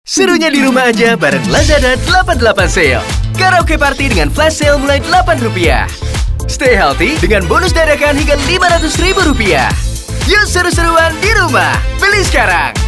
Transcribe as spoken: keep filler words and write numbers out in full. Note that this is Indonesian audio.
Serunya di rumah aja bareng Lazada delapan puluh delapan Sale. Karaoke party dengan flash sale mulai delapan rupiah. Stay healthy dengan bonus dadakan hingga lima ratus ribu rupiah. Yuk seru-seruan di rumah. Beli sekarang.